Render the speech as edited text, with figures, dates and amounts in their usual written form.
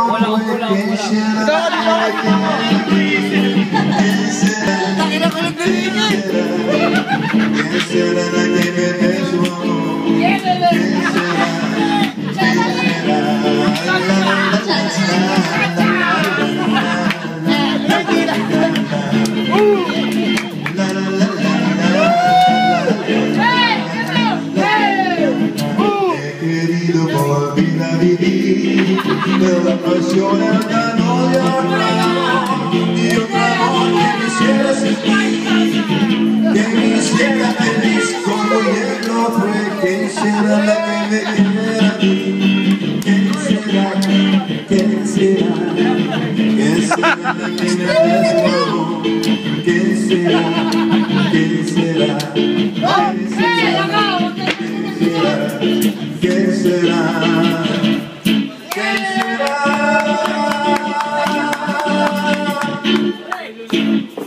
Por vida vivir, pero la pasión ya no de hablar. Y otra noche quisiera sentir que me hiciera feliz como ayer lo fue. ¿Quién será la que me quiera a mí? ¿Quién será? ¿Quién será? ¿Quién será la que me desnudo? ¿Quién será? ¿Quién será? ¿Quién será? ¿Quién será? ¿Quién será?